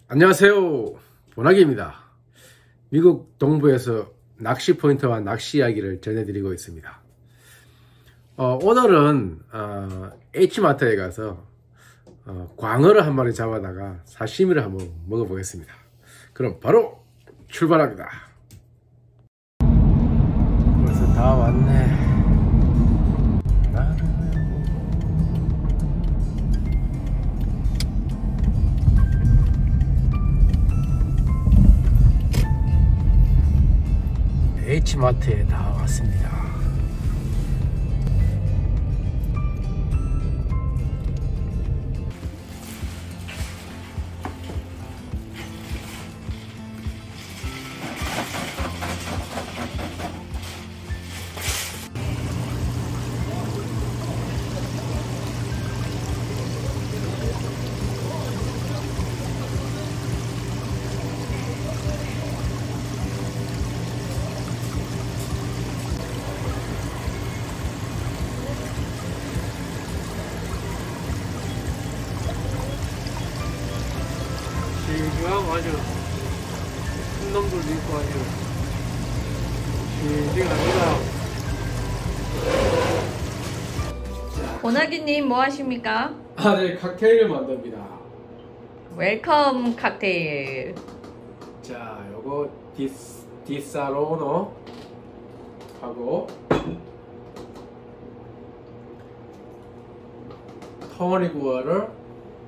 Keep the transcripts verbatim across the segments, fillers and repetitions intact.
안녕하세요, 보나기입니다. 미국 동부에서 낚시 포인트와 낚시 이야기를 전해드리고 있습니다. 어, 오늘은 어, H-마트에 가서 어, 광어를 한 마리 잡아다가 사시미를 한번 먹어보겠습니다. 그럼 바로 출발합니다. 벌써 다 왔네. H-마트에 다 왔습니다. 지금 아주 큰 놈들 있고 아주 싱싱합니다. 보나기님 뭐 하십니까? 아, 네, 칵테일을 만듭니다. 웰컴 칵테일. 자, 요거 디스, 디사로노 하고 토닉 워터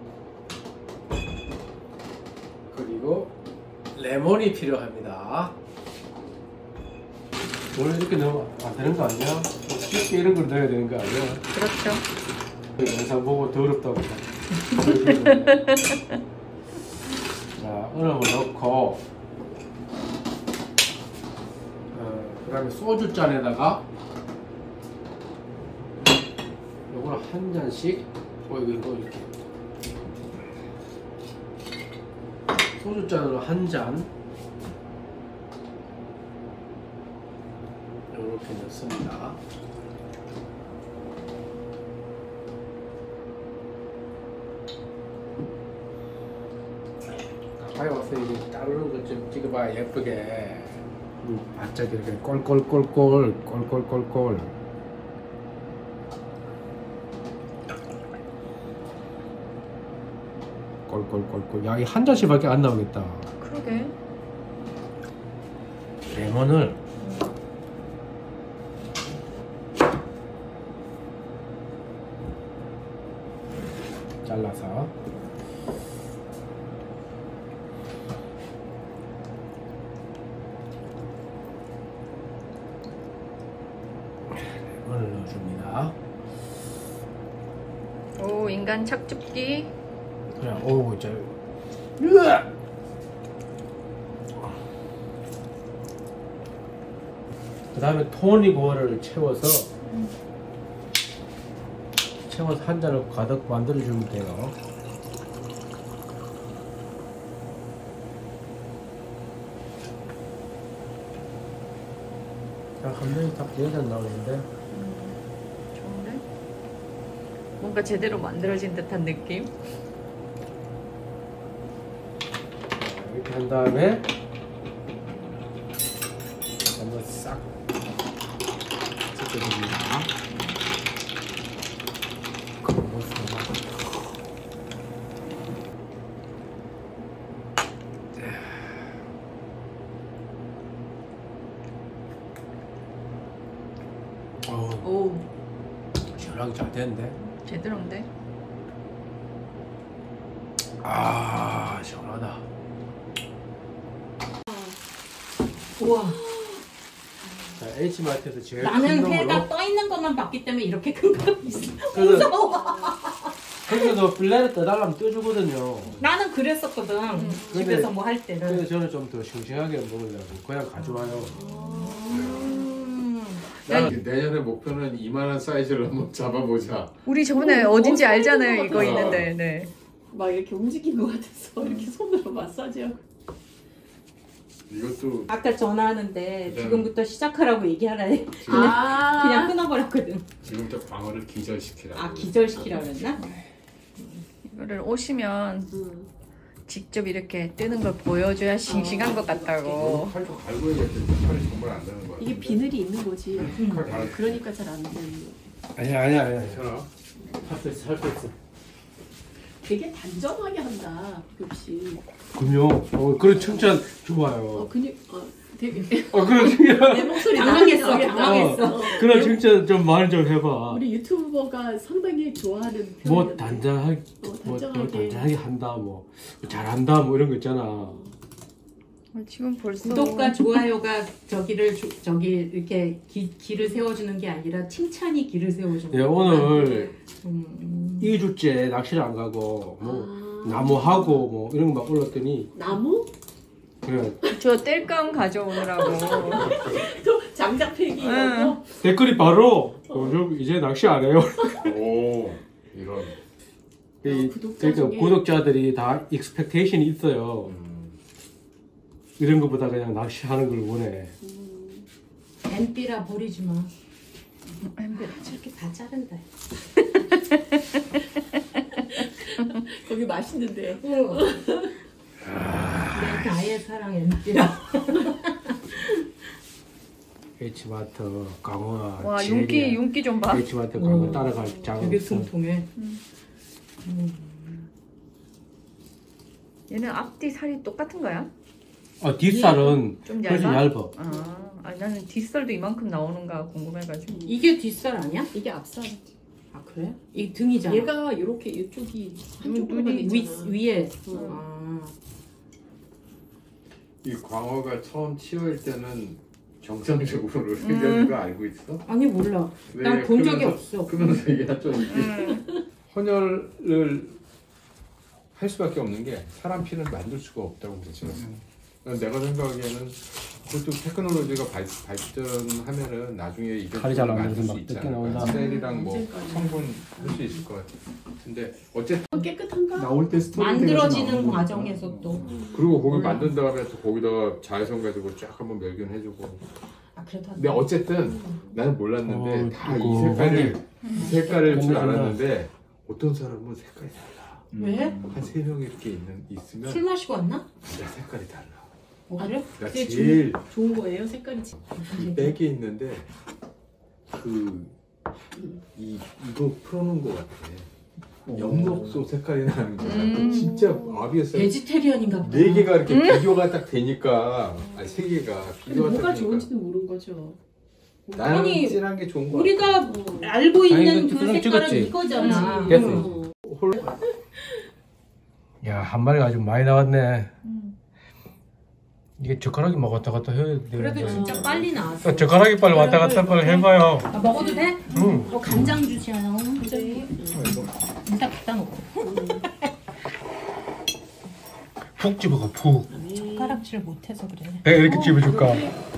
그리고 레몬이 필요합니다. 원래 이렇게 넣으면 안 되는 거 아니야? 쉽게 이런 걸 넣어야 되는 거 아니야? 그렇죠. 영상 보고 더럽다고. 자, 얼음을 넣고 어, 그 다음에 소주잔에다가 요거를 한 잔씩 어, 이거, 이거 이렇게 소주잔으로 한 잔 이렇게 넣습니다. 가까이 와서 이게 자르는 것 좀 찍어봐야 예쁘게. 바짝 이렇게 꼴꼴꼴꼴 꼴꼴꼴꼴. 꼴꼴꼴꼴. 야, 이 한 잔씩밖에 안 나오겠다. 그러게. 레몬을 잘라서 레몬을 넣어줍니다. 오, 인간 착즙기. 그냥 오고 있죠. 으악! 그 다음에 토닉 워터를 채워서 음. 채워서 한 잔을 가득 만들어주면 돼요. 한 명이 딱 네 잔 나오는데 음, 좋은데? 뭔가 제대로 만들어진 듯한 느낌? 이렇게 한 다음에 한번 싹 섞어줍니다. 오, 시원하게 잘 되는데? 제대로인데? 아, 시원하다. 우와. 자, H-마트에서 제일 나는 큰 회가 놈으로 떠 있는 것만 봤기 때문에 이렇게 큰 거 있어. 그래서- 무서워. 그래서 필레를 떠달라면 떠주거든요. 나는 그랬었거든. 음. 집에서 근데- 뭐 할 때는. 그래서 저는 좀 더 싱싱하게 먹으려고 그냥 가져와요. 음. 나는 내년에 목표는 이만한 사이즈를 한번 잡아보자. 우리 저번에 오, 어딘지 어, 알잖아요. 이거 어. 있는데. 네. 막 이렇게 움직인 것 같았어. 이렇게 손으로 마사지하고. 이것도 아까 전화하는데 네. 지금부터 시작하라고 얘기하라 해. 지금, 그냥, 아, 그냥 끊어버렸거든. 지금부터 광어를 기절시키라고. 아, 기절시키라 그랬나? 이거를 오시면 음. 직접 이렇게 뜨는 걸 보여줘야 싱싱한 것 같다고. 칼 좀 갈고 해야겠는데 칼이 정말 안 되는 거야. 이게 비늘이 있는 거지. 칼 갈. 그러니까 잘 안 되는 거. 아니야 아니야 아니야. 괜찮아. 할 수 있어 할 수 있어. 되게 단정하게 한다, 역시. 그럼요. 어, 그런 칭찬 어, 좋아요. 근육, 어, 되게. 어, 그런 칭찬. 내 목소리 당황했어, 나한테 당황했어. 어, 그런 칭찬 좀 말 좀 해봐. 우리 유튜버가 상당히 좋아하는 뭐 표현이었는데. 단단하게, 어, 뭐, 뭐 단정하게. 단단하게 한다, 뭐 잘한다, 뭐 이런 거 있잖아. 어, 지금 벌써 구독과 좋아요가 저기를 조, 저기 이렇게 기, 길을 세워주는 게 아니라 칭찬이 길을 세워주는 예, 오늘 음. 이 주째 낚시를 안 가고 뭐 아. 나무하고 뭐 이런 거 막 올랐더니 나무? 그래 저 땔감 가져오느라고. 또 장작패기 이런 거? 댓글이 바로 어, 저 이제 낚시 안 해요. 오 이런. 이, 구독자 그러니까 중에- 구독자들이 다 익스펙테이션이 있어요. 음. 이런 것보다 그냥 낚시하는 걸 원해. 음. 엠삐라 버리지 마. 저렇게 다 자른다. 거기 맛있는데. 응. 내 나의 사랑 엠삐라. H-Mart 강화 와 지혜리야. 윤기 윤기 좀 봐. H-Mart 강화 음. 따라갈 장 되게 없어. 통통해. 얘는 앞뒤 살이 똑같은 거야? 아, 뒷살은 좀 훨씬 얇아? 얇아. 아, 아 나는 뒷살도 이만큼 나오는가 궁금해가지고. 이게 뒷살 아니야? 이게 앞살. 아 그래? 이 등이잖아. 얘가 이렇게 이쪽이 한쪽으로만 눈이 위, 있잖아. 위에. 응. 아. 이 광어가 처음 치어일 때는 정상적으로 생겨는 거 알고 있어? 아니 몰라. 네, 난 본 적이 그러면서- 없어. 그러면서 얘가 좀 이렇게 음. 헌혈을 할 수밖에 없는 게 사람 피는 만들 수가 없다고 그랬어. 내가 생각하기에는 그것도 테크놀로지가 발, 발전하면은 나중에 이걸 칼이 잘안 만들 나서 수 막 있지 뜯겨 않을까. 나온다. 셀이랑 뭐 언젠가는. 성분 할 수 있을 것 같아. 근데 어쨌든 깨끗한가? 나올 때 스토리 만들어지는 과정에서 또. 그리고 거기 몰라. 만든 다음에 또 거기다가 자외선 가지고 쫙 한번 멸균해주고. 아 그래도 근데 어쨌든 나는 몰랐는데 어, 다 이 이거 색깔을 이 색깔을 줄 끝내준다. 알았는데 어떤 사람은 색깔이 달라. 왜? 한 세 명 이렇게 있는 있으면 술 마시고 왔나? 진짜 색깔이 달라. 어, 그래? 나 그게 제일 좋은 거예요, 색깔이. 이 백에 있는데 그 이 이거 풀어놓은 것 같아. 엽록소 색깔이 나는 거야. 음. 진짜 아비였어. 베지테리언인가 보다. 네 개가 이렇게 비교가 딱 되니까 아니 세 개가 근데 비교가 뭐가 딱 되니까 좋은지는 모르는 거죠. 나는 아니, 진한 게 좋은 거 같아. 우리가 알고 있는 아니, 그 그럼 색깔은 찍었지. 이거잖아. 됐어. 음. 야, 한 마리가 아주 많이 나왔네. 음. 이게 젓가락이 막 왔다 갔다 해야 되는데. 그래도 진짜 빨리 나왔어. 젓가락이 빨리 왔다 갔다 빨리 해봐요. 아, 먹어도 돼? 응. 어, 간장 주시나요? 네. 일단 갖다 놓고. 푹 집어가, 푹. 젓가락질 못해서 그래. 내가 이렇게 집어줄까?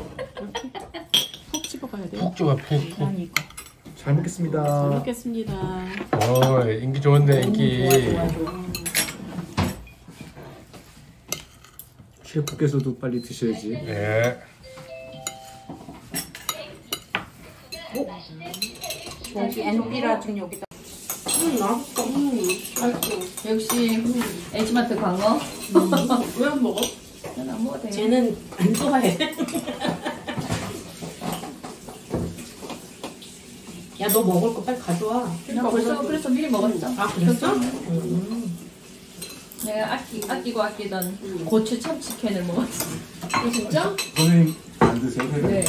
푹 집어가야 돼요. 푹 집어, 푹, 푹. 난 이거. 잘 먹겠습니다. 잘 먹겠습니다. 어, 인기 좋은데, 인기. 좋아, 좋아, 좋아. 셰프께서도 빨리 드셔야지. 예. 여기 엠피라 좀 여기다. 음, 맛있어. 음, 맛있어. 역시 H-Mart 광어. 왜 안 먹어? 난안 먹어도 돼. 쟤는 안 좋아해. 야, 너 먹을 거 빨리 가져와. 나 벌써 그래서 미리 먹었어. 아, 그랬어? 음. 내가 아끼, 아끼고 아끼던 고추 참치캔을 먹었어. 어, 진짜? 선생님 안 드세요? 네.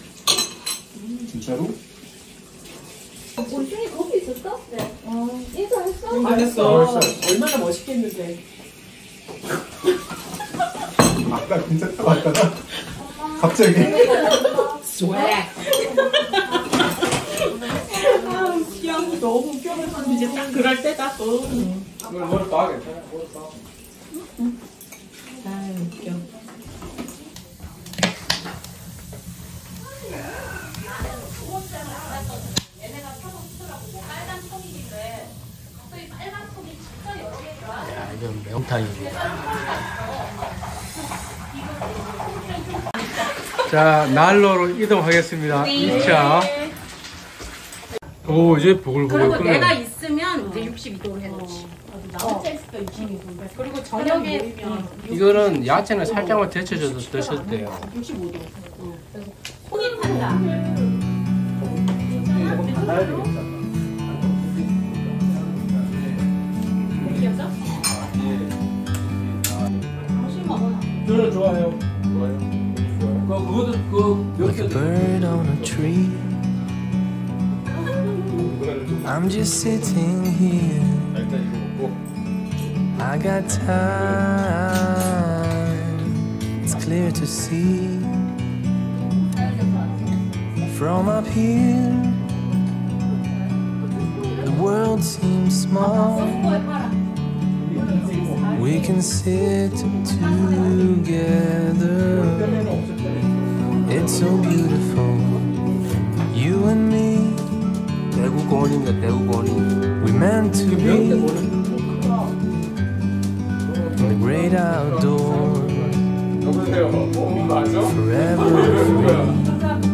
진짜로? 우리 준이 거기 있었어? 네. 어, 인사했어? 알았어. 얼마나 멋있겠는데. 아까 괜찮다 왔다가 갑자기 스웩. 아, 귀여워. 너무 웃겨서 이제 딱 그럴 때다 또. 뭘, 뭘 봐, 괜찮아. 뭘 봐. 아, 웃겨. 야, 이건 매운탕입니다. 자, 난로로 이동하겠습니다. 이 차. 오, 이제 보글보글 그리고 끓네. 내가 있으면 이제 육십이 도로 해놓지. 나 혼자 있을 하니까 육십오 도. 그리고 저녁에 모이면 이거는 야채는 살짝만 데쳐줘도 드셔도 돼요. 육십오 도. 그래서 손이 탄다. 닫아야 되겠다. 귀엽죠? 당신 먹어요. 저는 좋아요. 좋아요. 그 그것도 그 Like a bird on a tree, I'm just sitting here. 일단 이거 먹고. I got time, it's clear to see. From up here, the world seems small. We can sit together. It's so beautiful, you and me. 대구공원입니다. 대구공원이. We meant to be in the great outdoors, 여보세요. 맞아? forever free.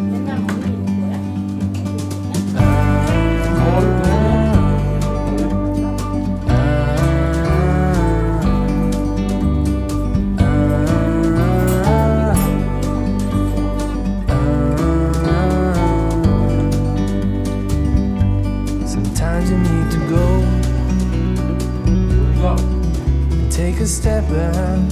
Sometimes you need to go and take a step back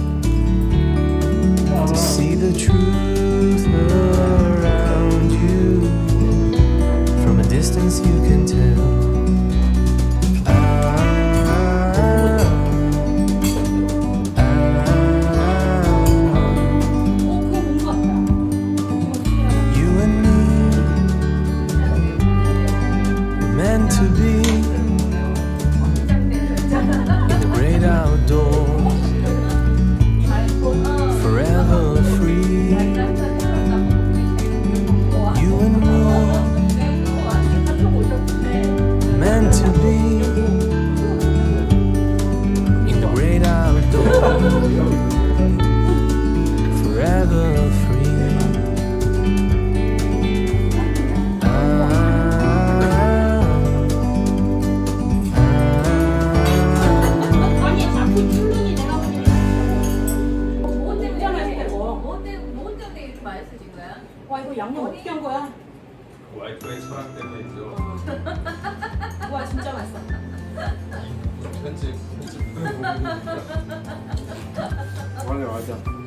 to see the truth around you. From a distance you can tell. Ah, ah, you and me were meant to be in the great outdoors, forever free. You and me meant to be in the great outdoors, forever free. Ah, 아니 자꾸 출lun이 내가 보니까 뭐 때문에 맛있게 먹어. 뭐 때문에 뭐 때문에 이렇게 맛있어진 거야? 와 이거 양념 어떻게 한 거야? 와이프의 철학 때문에 있죠. 와 진짜 맛있어. 편집, 편집. 맞아 맞아.